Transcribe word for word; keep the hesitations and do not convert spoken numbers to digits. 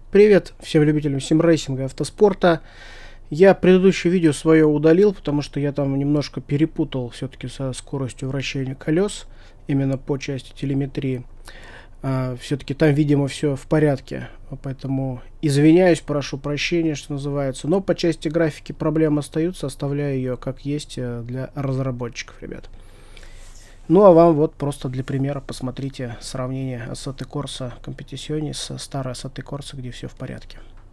Привет всем любителям симрейсинга и автоспорта. Я предыдущее видео свое удалил, потому что я там немножко перепутал все-таки со скоростью вращения колес, именно по части телеметрии. А, все-таки там, видимо, все в порядке, поэтому извиняюсь, прошу прощения, что называется. Но по части графики проблемы остаются, оставляю ее как есть для разработчиков, ребят. Ну а вам вот просто для примера посмотрите сравнение Assetto Corsa Competizione с старой Assetto Corsa, где все в порядке.